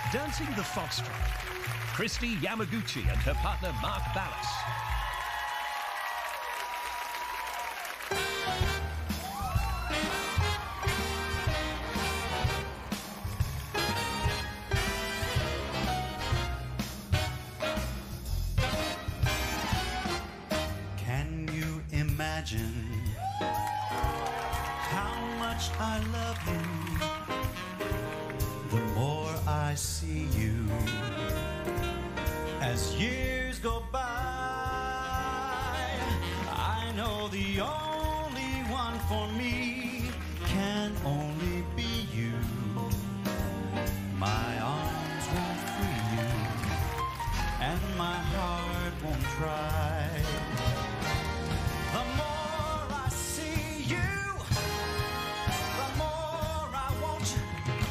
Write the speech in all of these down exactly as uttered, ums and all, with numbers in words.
Dancing the Foxtrot, Christy Yamaguchi and her partner Mark Ballas. Can you imagine how much I love you? The more I see you, as years go by, I know the only one for me can only be you. My arms won't free you, and my heart won't try. The more I see you, the more I want you.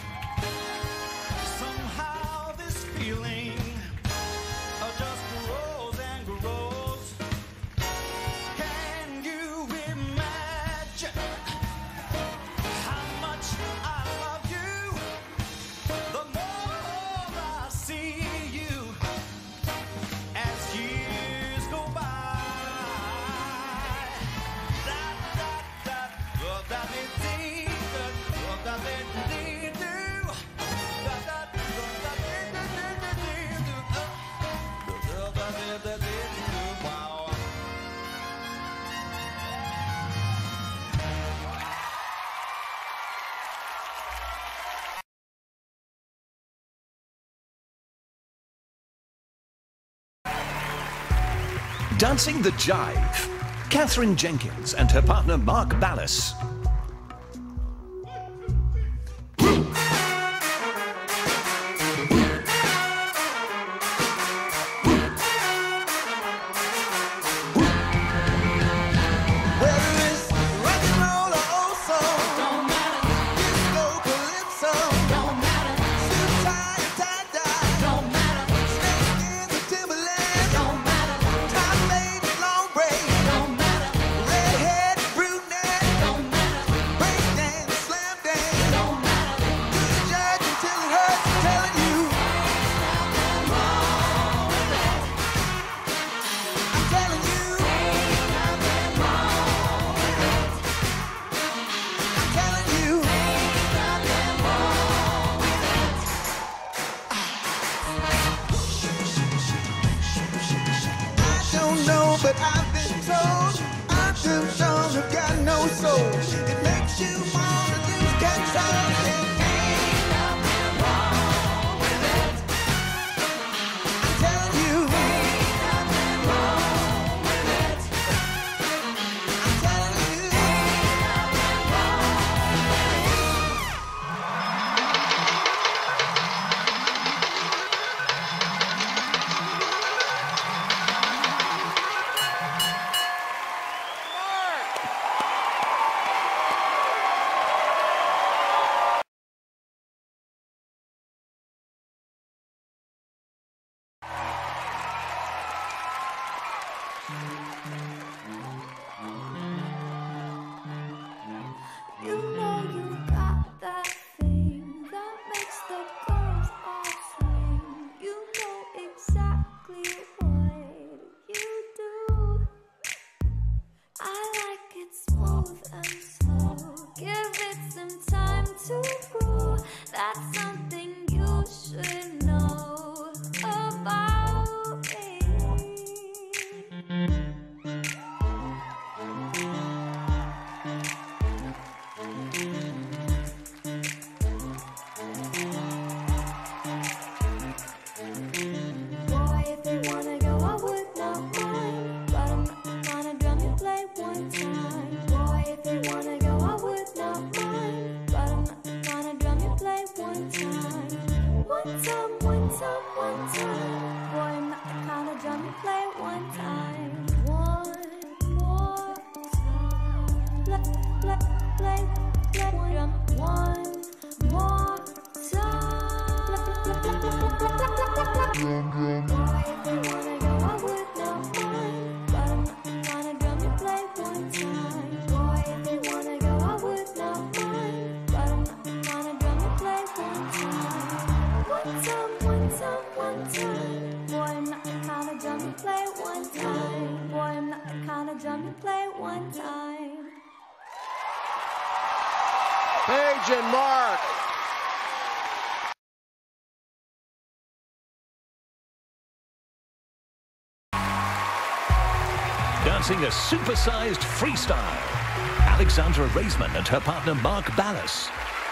Somehow this feeling uh, just grows and grows. Can you imagine how much I love you? The more I see you, as years go by. Da, da, da, da, da, dee, dee, da, da, dee, dee, doo. Da, da, da, da, dee, dee, dee, dee, doo. Uh, da, da, dee, dee, dee, doo. Wow. Dancing the Jive, Catherine Jenkins and her partner Mark Ballas. Whether it's rock and roll or old soul, don't matter. Disco, calypso, don't matter. Suit, tie, or tie-dye, don't matter. Snakeskins or Timberland, don't matter. Top ladies, long braids, don't matter. Redhead, brunette, don't matter. Break dance, slam dance, don't matter. Do the judge until it hurts, telling you I'm telling you. I'm telling you, I don't know, but I've been told I'm too strong, I've got no soul. It makes you wanna lose control. Ain't nothing wrong with it. I'm telling you, ain't nothing wrong with it. I'm telling you, ain't nothing wrong with it. You know you got that thing that makes the girls all swing. You know exactly what you do. I like it smooth and slow. Give it some time to grow. That's something you should know about me. one time. Paige and Mark. Dancing a supersized freestyle, Alexandra Raisman and her partner Mark Ballas.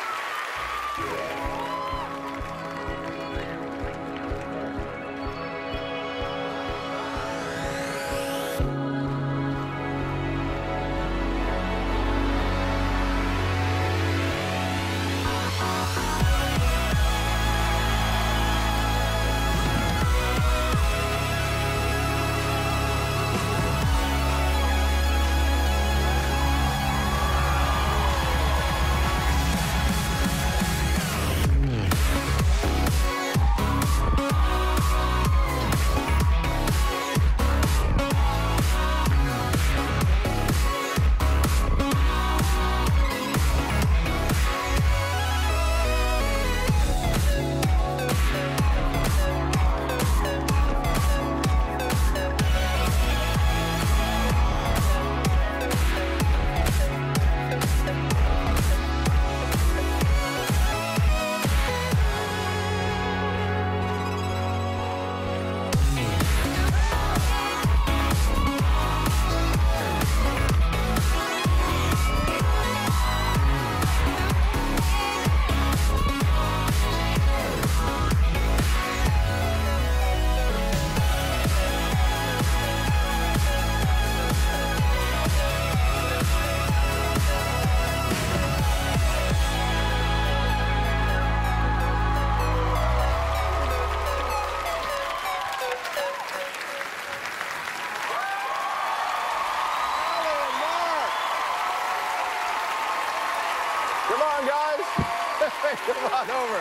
Come on, guys. Come on over.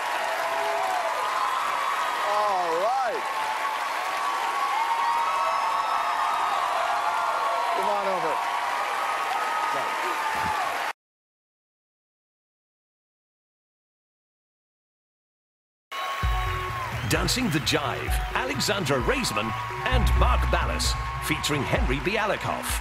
All right. Come on over. Dancing the Jive, Alexandra Raisman and Mark Ballas, featuring Henry Bialikoff.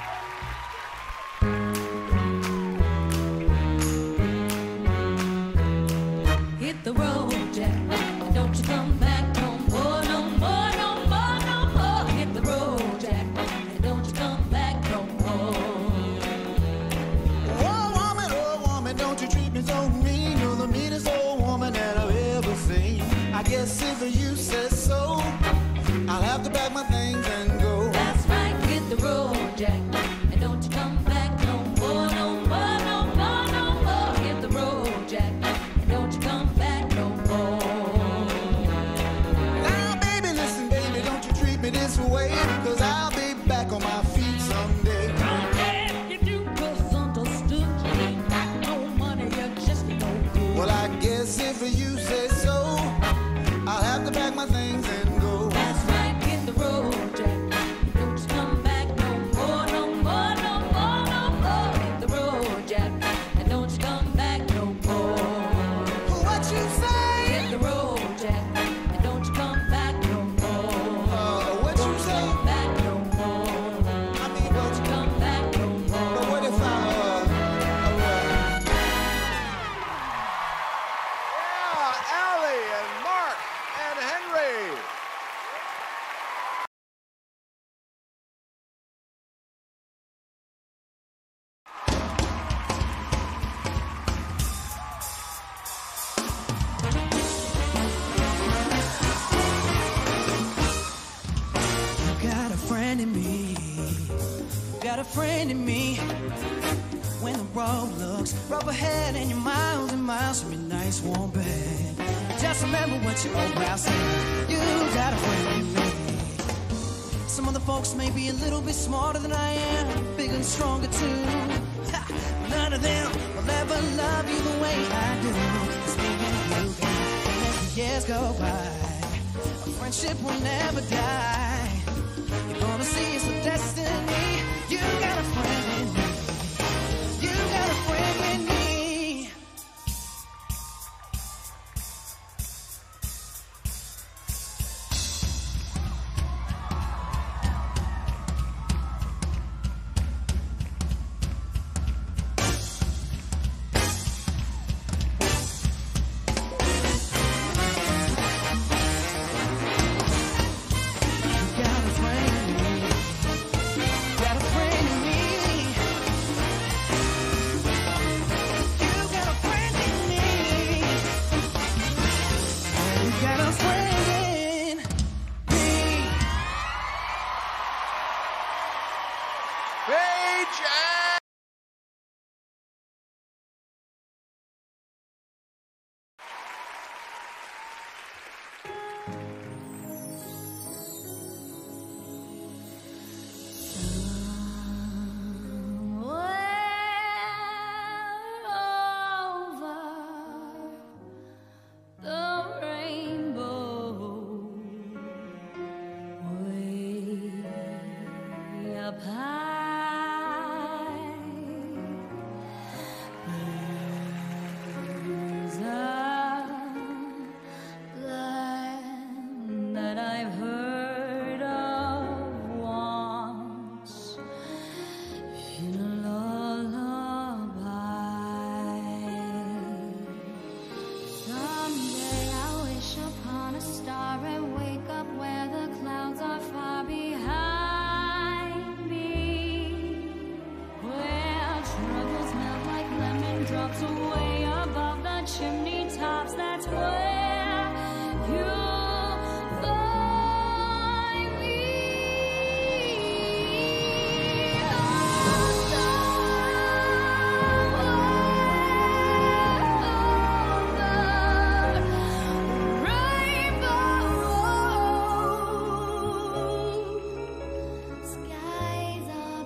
Hit the road, Jack, and don't you come back no more, no more, no more, no more. Hit the road, Jack, and don't you come back no more. Oh, woman, oh, woman, don't you treat me so mean. You're the meanest old woman that I've ever seen. I guess if you say so, I'll have to pack my things and go. That's right, hit the road, Jack, and don't you come back no more, no more, no more, no more. Hit the road, Jack, and don't you come back no more. Now, baby, listen, baby, don't you treat me this way, cause I'll be back on my feet someday. I'm glad you do, cause understood you ain't got no money, you're just no good. Well, I guess if you say so, I'll have to pack my things and go. That's right, hit the road, Jack. Don't you come back no more, no more, no more, no more. Hit the road, Jack, and don't you come back no more. What you say? Hit the road, Jack, and don't you come back no more. Uh, what you Don't you say? come back no more. I mean, Don't what you you come back no more. But what if I, uh, uh, Yeah, Allie and Mark and Henry. Got a friend in me, got a friend in me. When the road looks rough ahead and you're miles and miles from your nice warm bed, just remember what your old pal said. You got a friend in me. Some other folks may be a little bit smarter than I am, bigger and stronger too. Ha! None of them will ever love you the way I do. 'Cause me and you, and as the years go by, a friendship will never die. You're gonna see it's the destiny. You got a friend in me. You got a friend in me. Paige and... Drops away above the chimney tops. That's where you find me. Skies are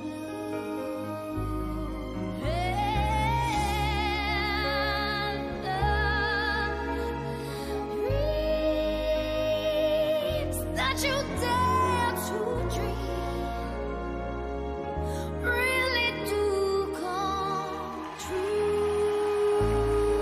that you dare to dream really do come true.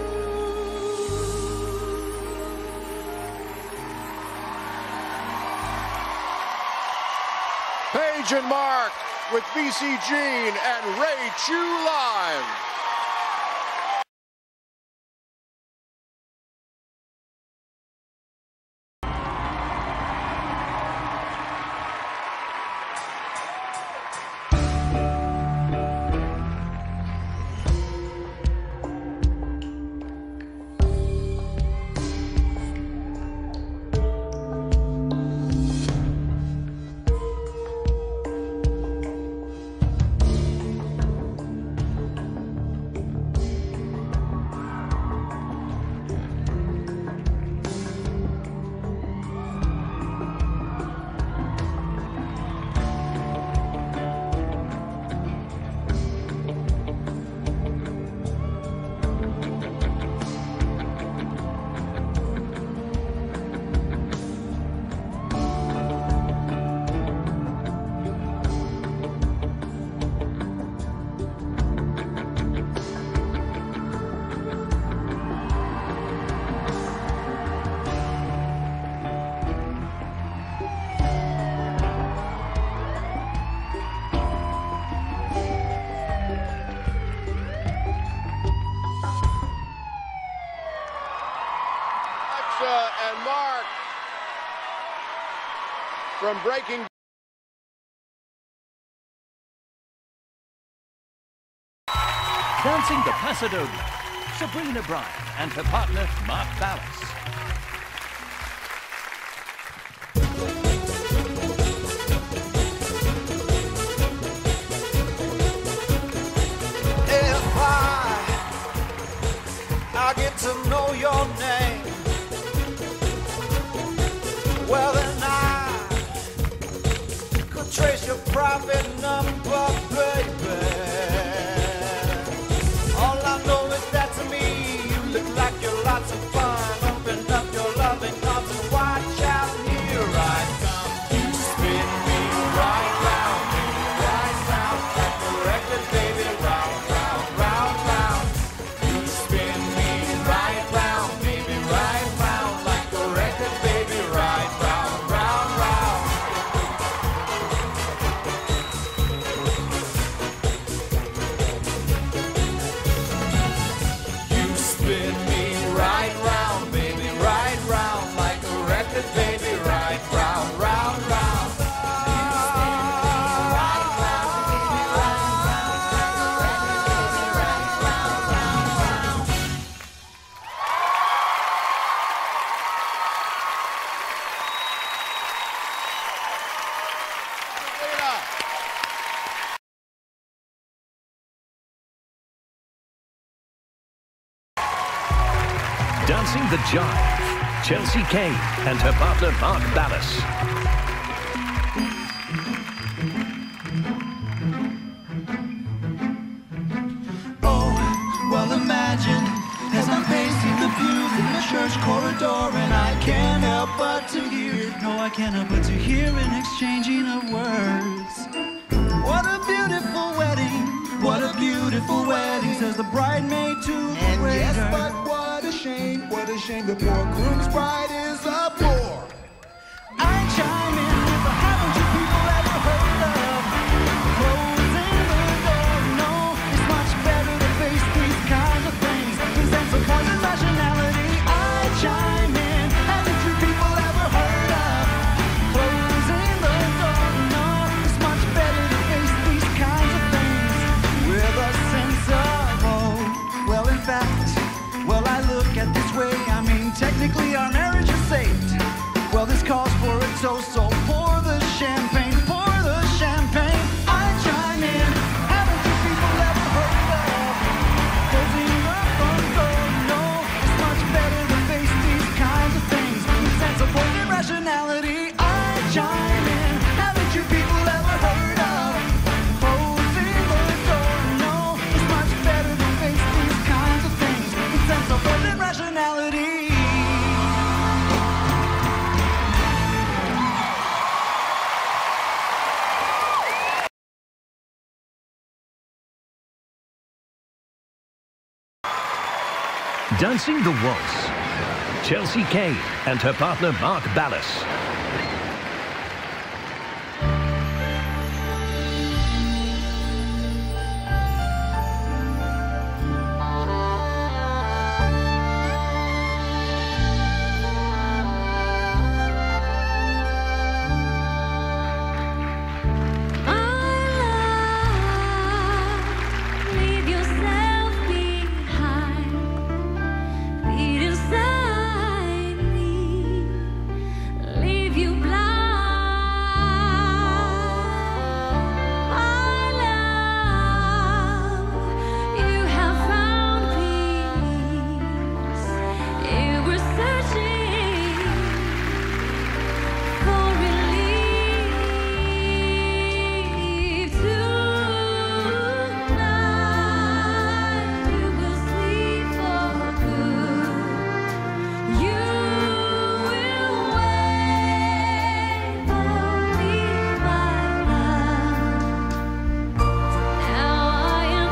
Paige and Mark with B C Jean and Ray Chew Live. And Mark from Breaking. Dancing the Pasadena, Sabrina Bryan and her partner Mark Ballas. If I, I get to know your name, well then I could trace your private number, baby. All I know is that to me you look like you're lots of fun. Open up your loving arms and watch out. Here I come. You spin me right round, right round, like a record, baby. Round, round, round, round. You spin me right round, baby, right round, like a record, baby. Right round, round, round. Dancing the Jive, Chelsea Kane and her partner Mark Ballas. Oh, well imagine as I'm pacing the pews in the church corridor, and I can't help but to hear, no I can't help but to hear an exchanging of words. What a beautiful wedding, what a beautiful wedding, says the bridemaid to the And waiter. yes, but what a shame, what a shame the poor groom's bride is a bore. I chime in with a haven't you people ever heard of closing the door? No, it's much better to face these kinds of things than sense of poison rationality. I chime in, haven't you people ever heard of closing the door? No, it's much better to face these kinds of things with a sense of oh. Well, in fact, well I look at this way, I mean technically our marriage is saved. Well, this calls for a toast, so pour the champagne, pour the champagne. I chime in, haven't you people ever heard of closing the front door? No, it's much better to face these kinds of things with sense of poison rationality. I chime in, haven't you people ever heard of closing the door? No, it's much better to face these kinds of things with sense of poison rationality. Dancing the Waltz, Chelsea Kane and her partner Mark Ballas. Leave yourself behind. Beat inside me. Leave you blind. My love, you have found peace. You were searching for relief tonight. You will sleep for good. You will wait for me, my love. Now I am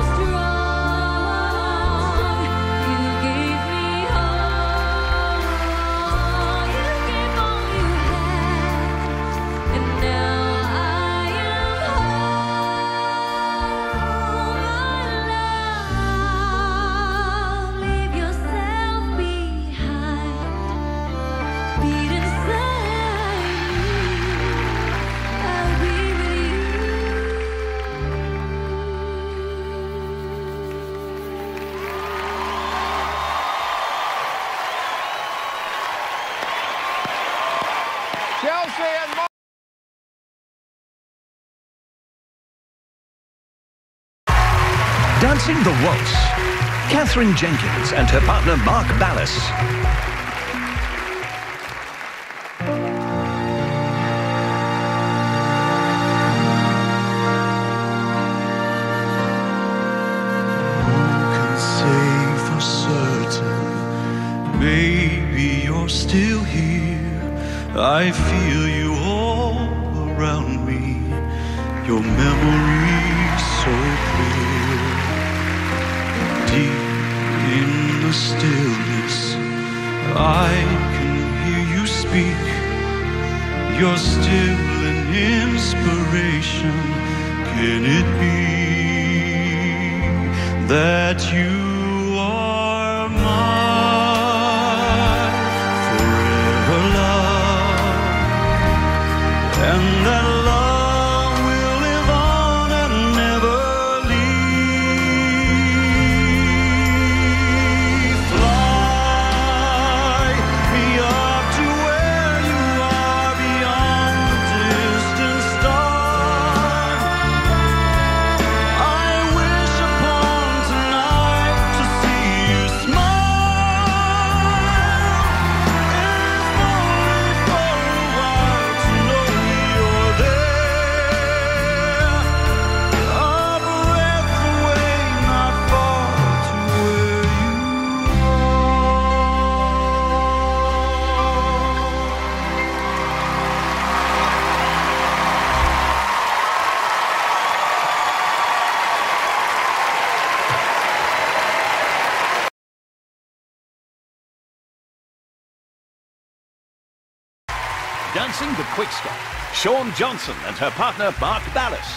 strong. You gave me all. You gave all you had. And now I am whole, my love. Leave yourself behind. Beat inside me. I'll be with you. Chelsea and Mark. Dancing the Waltz, Catherine Jenkins and her partner Mark Ballas. Can say for certain, maybe you're still here. I feel you all around me, your memory's so clear. Deep in the stillness, I can hear you speak. You're still an inspiration. Can it be that you are my forever love, and that love will live on and never leave? Fly me up to where you are beyond the distant star. I wish upon tonight Racing the Quickstep, Shawn Johnson and her partner Mark Ballas.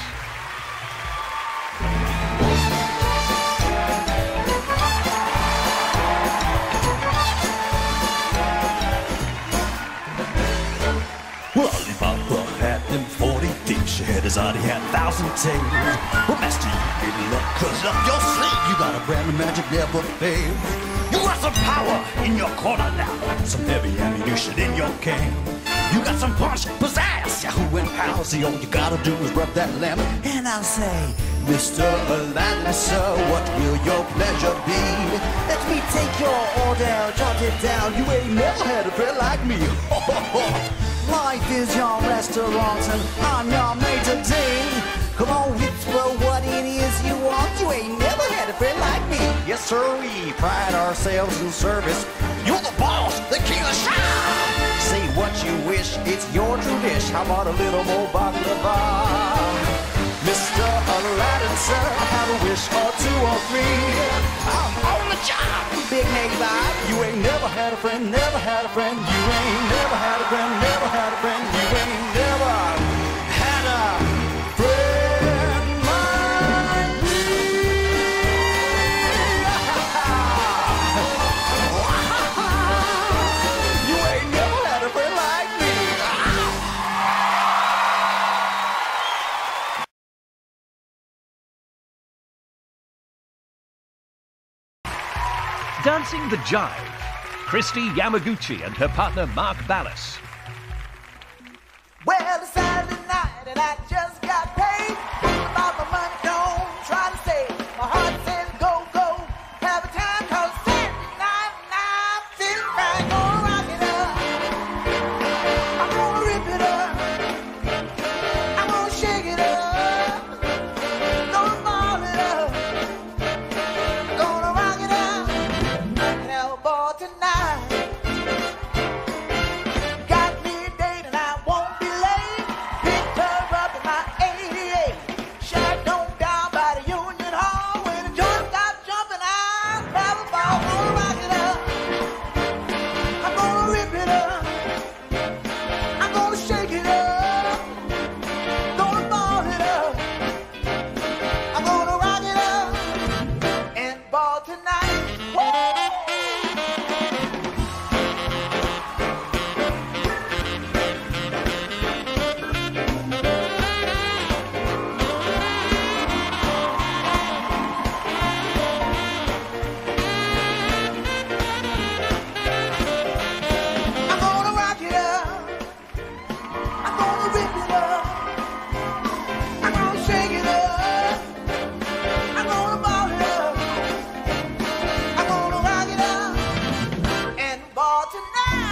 Lollipop had them forty dicks. She had his eye, he had a thousand tails. Well, master, you need luck, cause up your sleeve you got a brand of magic never fail. You got some power in your corner now, some heavy ammunition in your can. You got some punch, pizzazz, Yahoo and Palsy. All you gotta do is rub that lamp. And I'll say, Mister Aladdin, sir, what will your pleasure be? Let me take your order, jot it down. You ain't never had a friend like me. Life is your restaurant and I'm your mate today. Come on, whisper what it is you want. You ain't never had a friend like me. Yes, sir, we pride ourselves in service. You're the boss, the king of shop. Say what you wish, it's your true dish. How about a little more baklava? Mister Aladdin, sir, have a wish or two of me. I'm on the job, big neighbor. You ain't never had a friend, never had a friend. You ain't never had a friend, never had a friend. You ain't never had a friend like me. You ain't never had a friend like me. Dancing the Jive, Christy Yamaguchi and her partner Mark Ballas. Well, it's Saturday night and I just got paid. Thinking about my money, don't try to save. My heart says go, go, have a time, cause Saturday night and I'm feeling right. Gonna rock it up, I'm gonna rip it up, I'm gonna shake it up, gonna ball it up, gonna rock it up, and elbow tonight. Got me a date and I won't be late. Picked her up in my eighty-eight. Shacked on down by the Union Hall. When the joint got jumping, I grab a ball. Gonna rock it up, I'm gonna rip it up, I'm gonna shake it up, gonna ball it up, I'm gonna rock it up and ball tonight. Whoa! I'm gonna rock it up, I'm gonna rip it up, I'm gonna shake it up, I'm gonna ball it up, I'm gonna rock it up and ball tonight.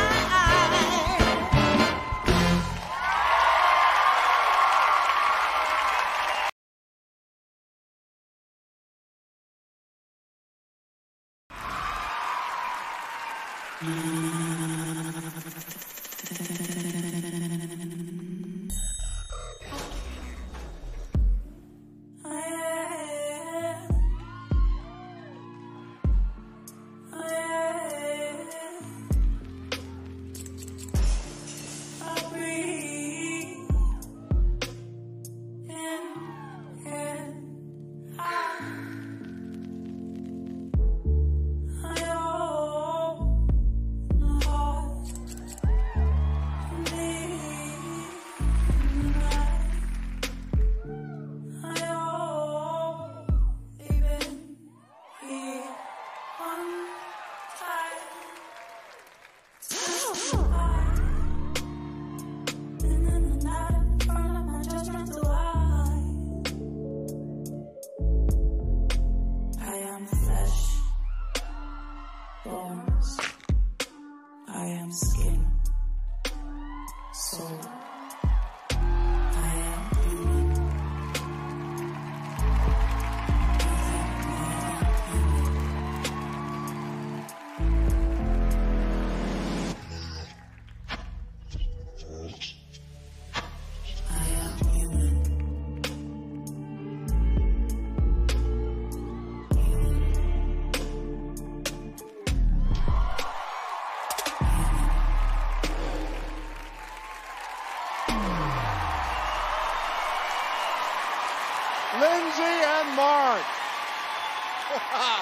and Mark. Wow.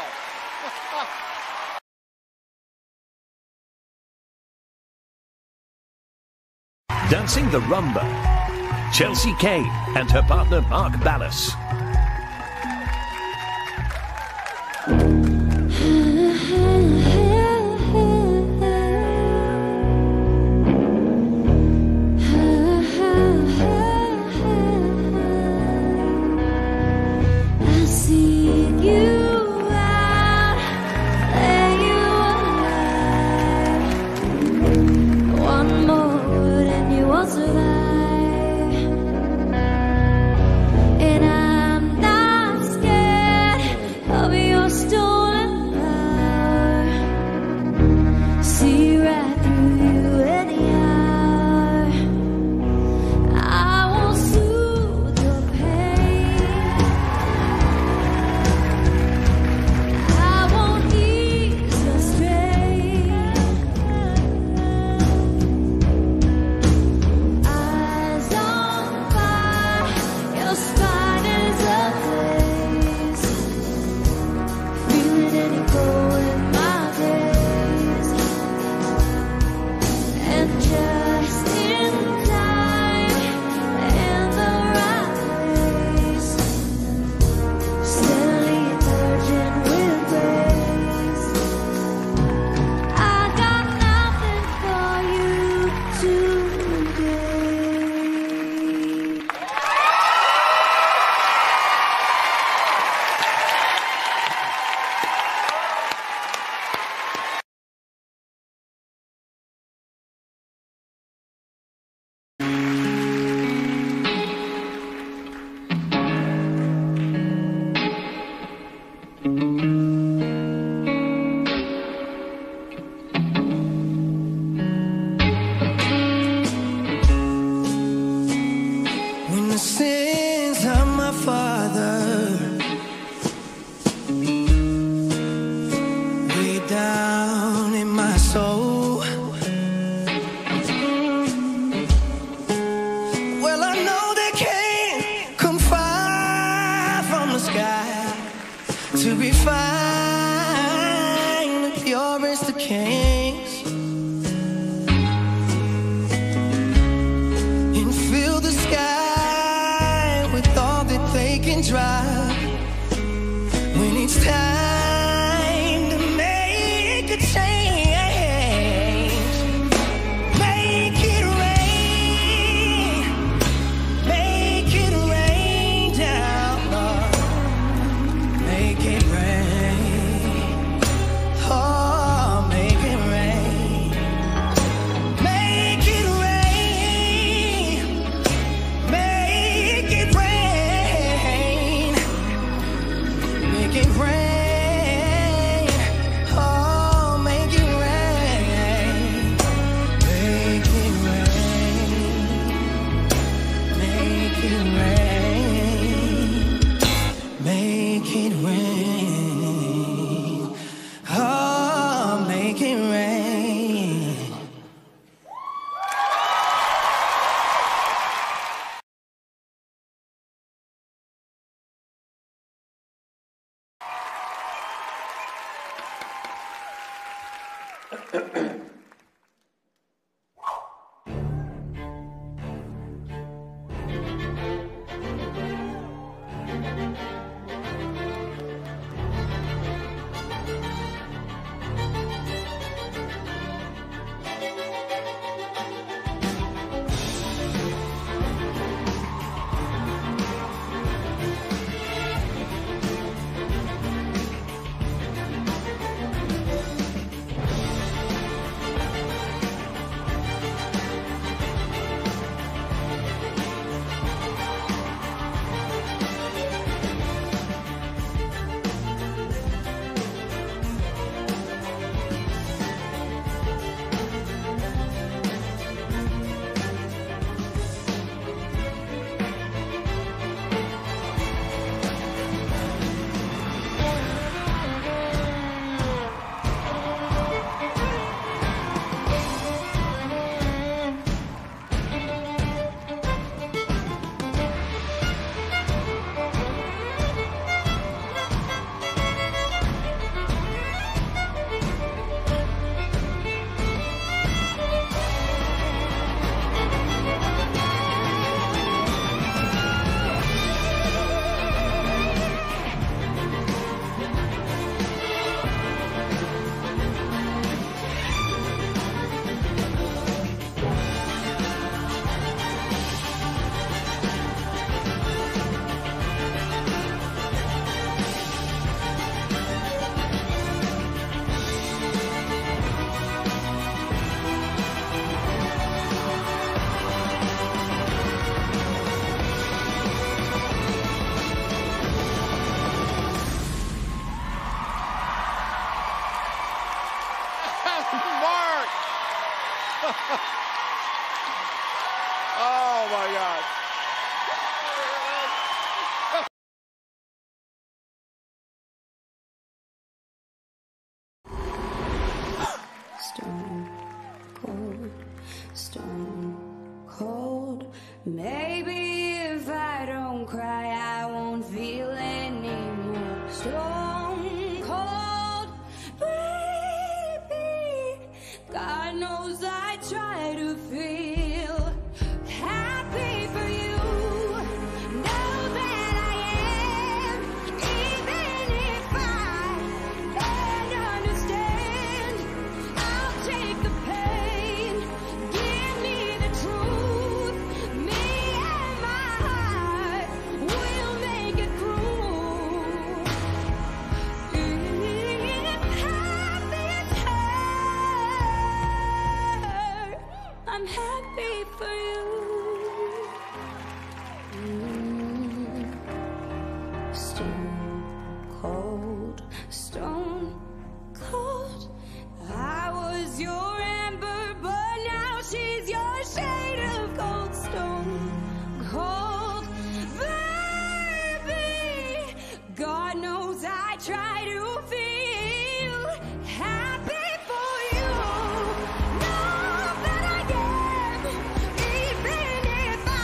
Dancing the rumba, Chelsea Kane and her partner Mark Ballas. I see you out, lay you alive. One more word and you will survive. And I'm not scared of your stolen power. See right through you any hour. I won't soothe the pain. I won't ease the strain. Eyes on fire, your spine is ablaze. Feeling any glow in my days. And just in time, in the right place, steadily emerging with grace. I got nothing for you today. When the sins of my father way down in my soul, well, I know they can't come far from the sky to be fine the purest of kings. And fill the sky with all that they can drive when it's time to make a change. Make it rain, make it rain down, Lord. Make it rain, oh, make it rain. Make it rain, make it rain, make it rain, oh, make it rain, make it rain, make it rain, make it rain, oh, make it rain. stone cold. Maybe if I don't cry, I won't feel anymore. Stone cold, baby. God knows I try to feel happy for you. Know that I am, even if I can't understand. I'll take the pain. Give me the truth. Me and my heart will make it through. If happy is hurt, I'm happy for you. Mm. Stone cold, stone cold. I was your amber, but now she's your shade of gold. Stone cold, baby. God knows I try to feel happy for you. Know that I am, even if I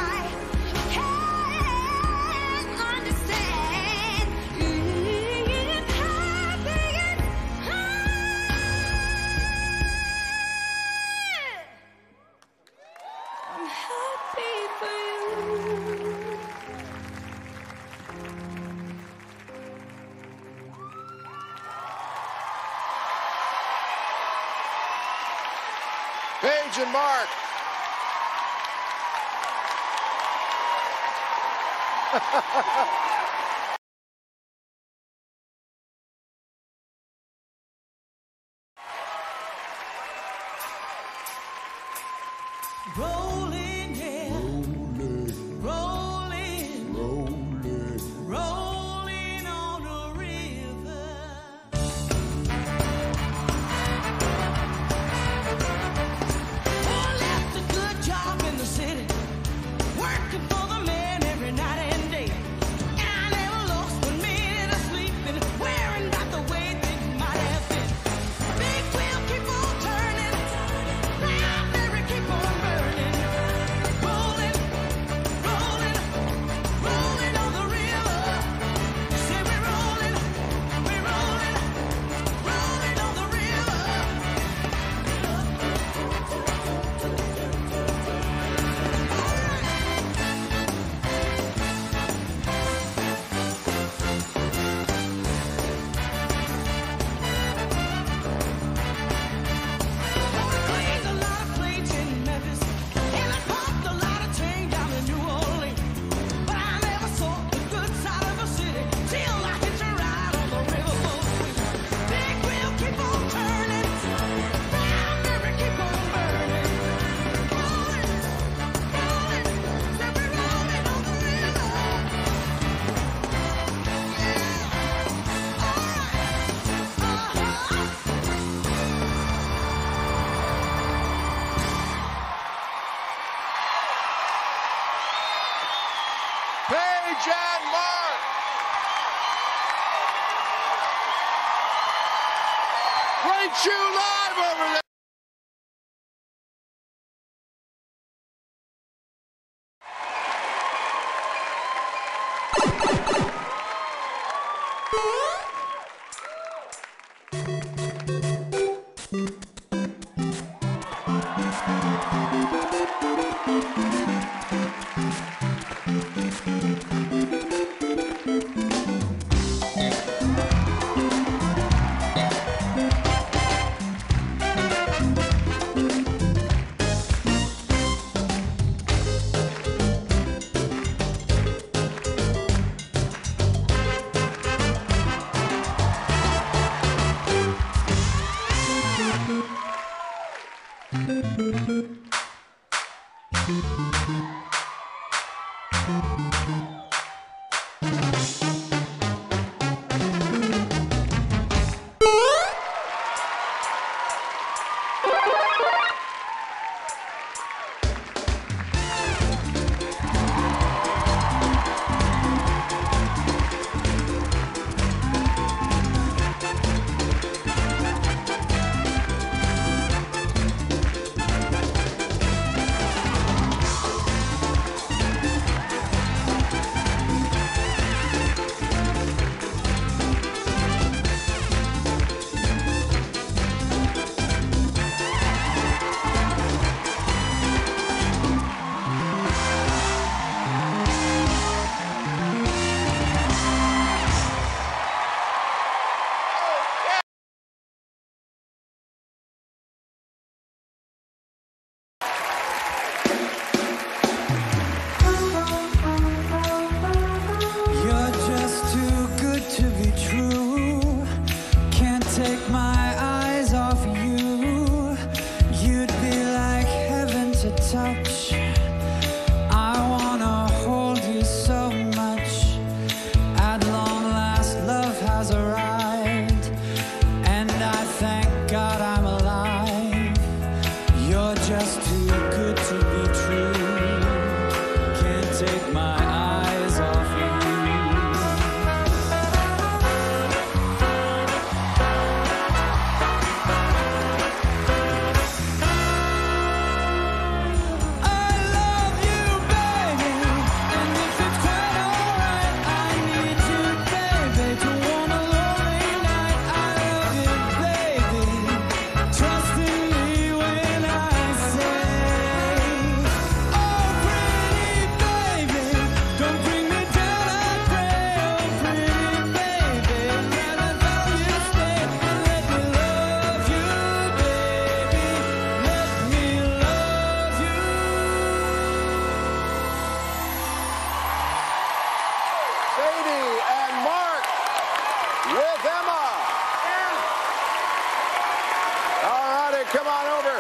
can't understand. If happy is hurt, I'm happy for you. Paige and Mark. Rolling, yeah. Rolling. Rolling. Rolling on the river. Oh, left a good job in the city, working for the man every night and day. I never lost one minute of sleeping, wearing out the way things might have been. Big wheel keep on turning, proud Mary keep on burning. Rolling, rolling, rolling on the river. Say we're rolling, we're rolling, rolling on the river. Cleaned a lot of plates in Memphis, and I pumped a lot of tank down in New Orleans. But I never saw the good side of a city till I hitched a ride on the riverboat. Big wheel keep on turning, proud Mary keep on burning. Rolling, rolling, say we're rolling on the river. Yeah, all right, uh-huh. Paige and Mark. Great shoe live over there. Emma. All righty, come on over.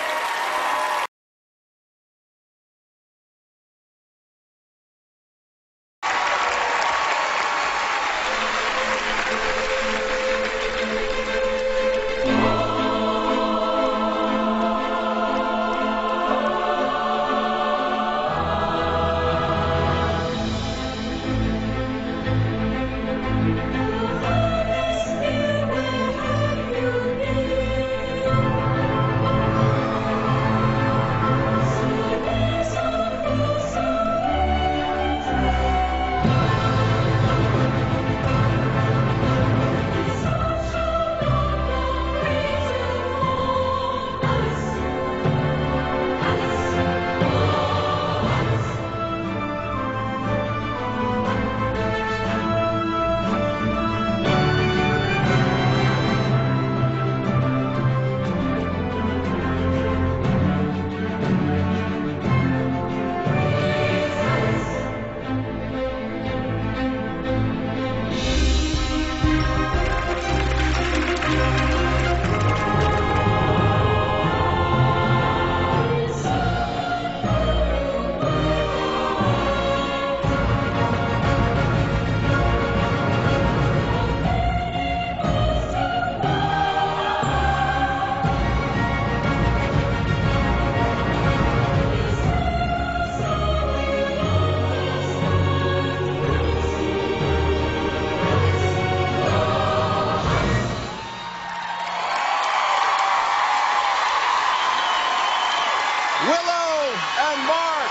Willow and Mark.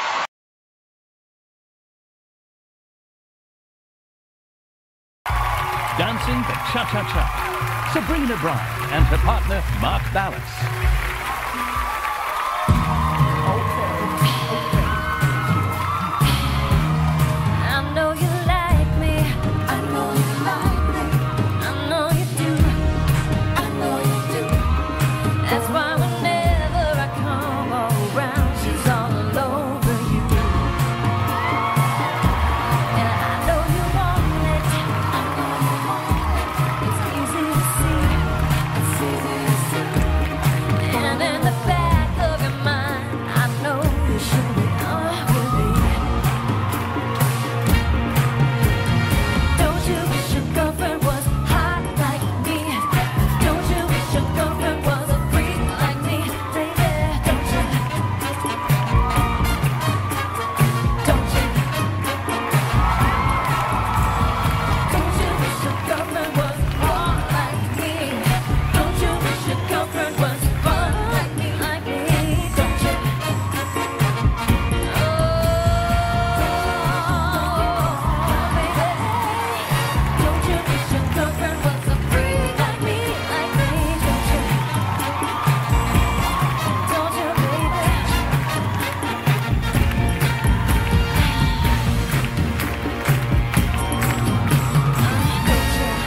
Dancing the Cha-Cha-Cha, Sabrina Bryan and her partner Mark Ballas. I know you like me. I know you like me. I know you do. I know you do. That's why whenever I come around, she's all over you. And I know you want it. I know you want it. It's easy to see. It's easy to see. And in the back of your mind, I know you should be on with me. Don't you wish your girlfriend was hot like me? Don't you wish your girlfriend was a freak like me? Baby, don't you? Don't you? Don't you wish your girlfriend was warm like me? Don't you wish your girlfriend was fun like me, like me? Don't you? Oh, baby. Don't you wish your girlfriend was a freak like me, like me? Don't you? Don't you, baby? Don't you?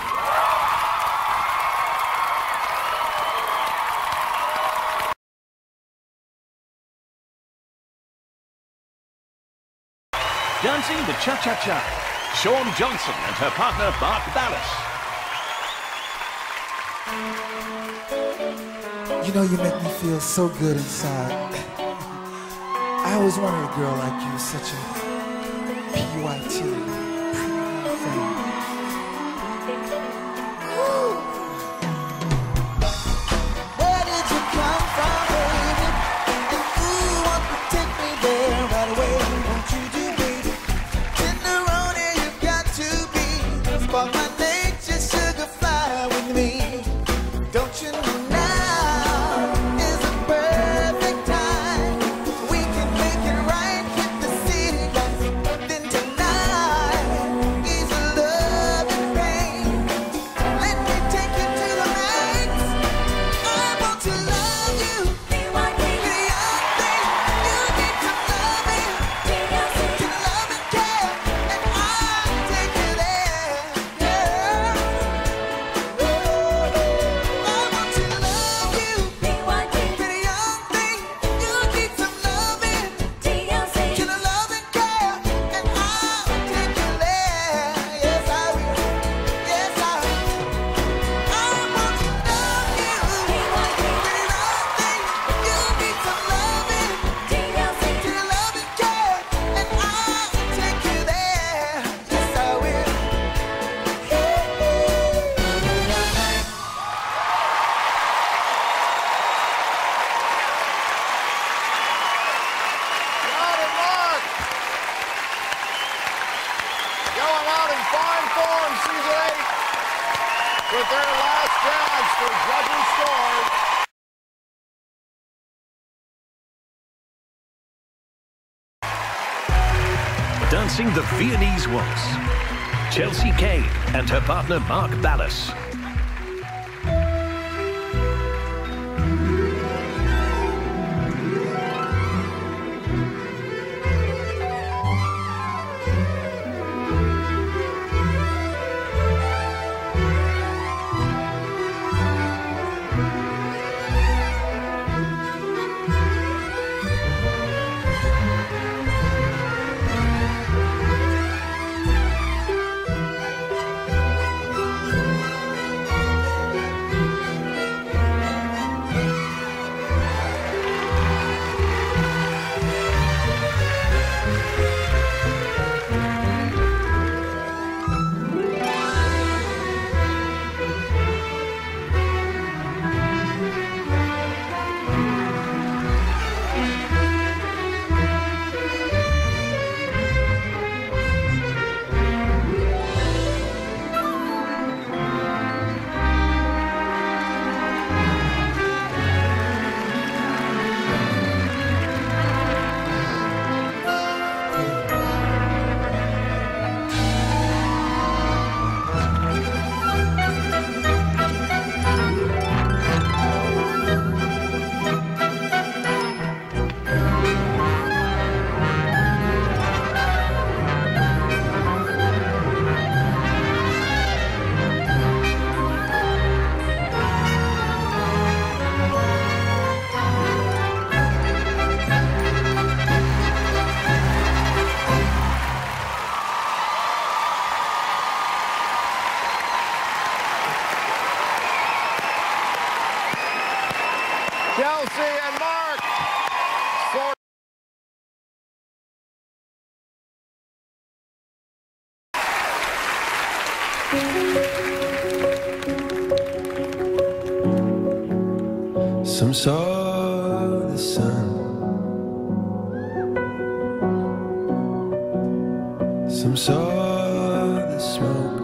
Dancing the Cha-Cha-Cha, Shawn Johnson and her partner Mark Ballas. You know, you make me feel so good inside. I always wanted a girl like you, such a P Y T, pretty thing. Where did you come from, baby? And ooh, want to take me there right away. Won't you do, baby? Tenderoni, you got to be. Spark my nature, sugar fly with me. Don't you know now is the perfect time? We can make it right, hit the city lights. Then tonight with their last dance for judges' scores. Dancing the Viennese Waltz, Chelsea Kane and her partner Mark Ballas. Chelsea and Mark. For Some saw the sun, some saw the smoke.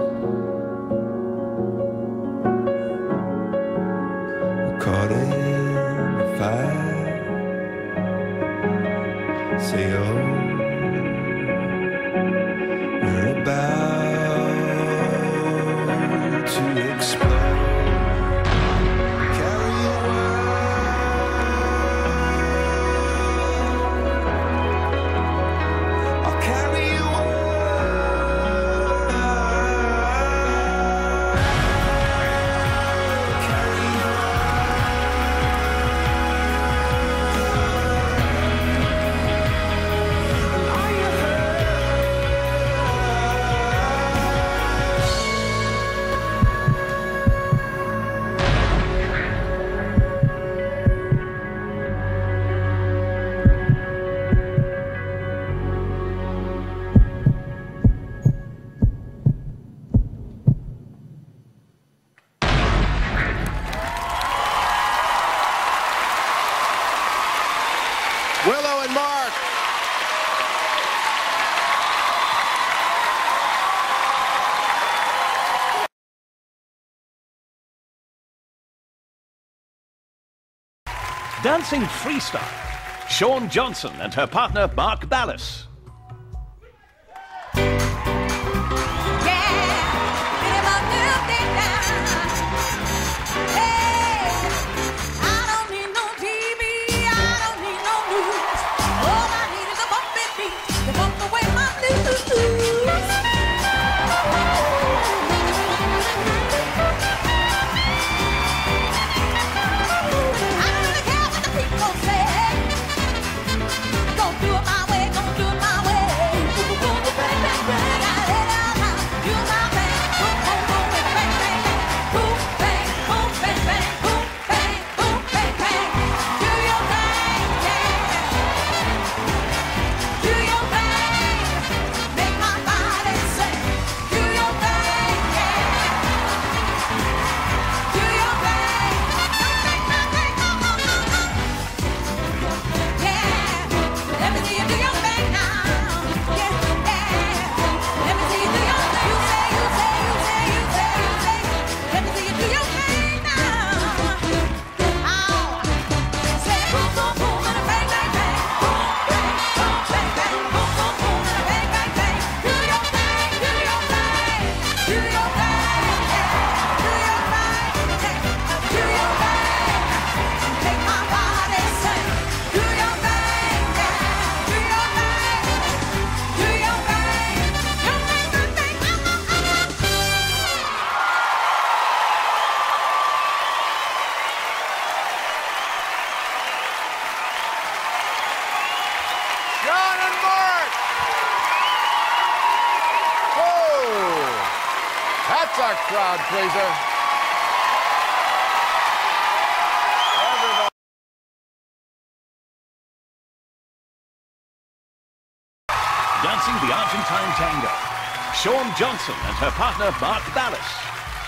We're caught in the fire. Say, oh, we're about to explode. Willow and Mark. Dancing freestyle, Shawn Johnson and her partner Mark Ballas. Gonna do it my way, gonna do it my way. John and Mark. Oh, that's a crowd pleaser. Everybody. Dancing the Argentine tango, Shawn Johnson and her partner Mark Ballas.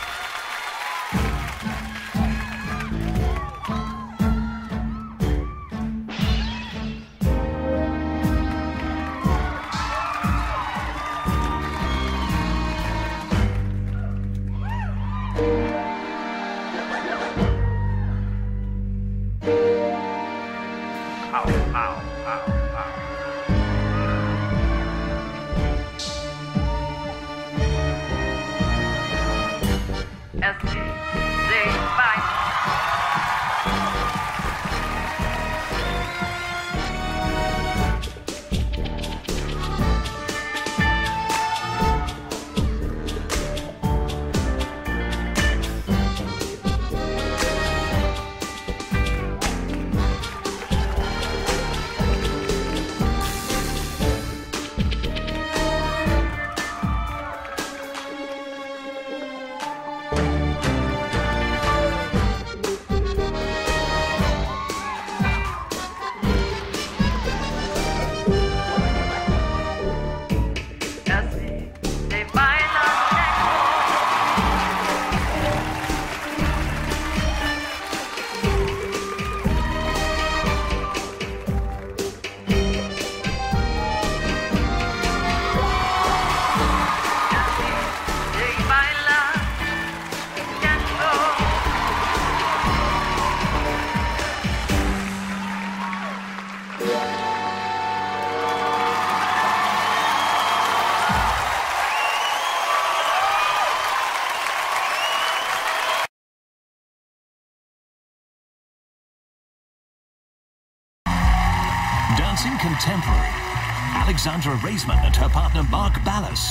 Dancing contemporary, Alexandra Raisman and her partner Mark Ballas.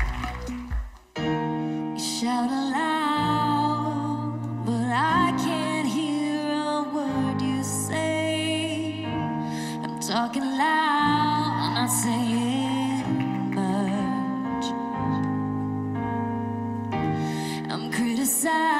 You shout aloud, but I can't hear a word you say. I'm talking loud, I'm not saying much. I'm criticized.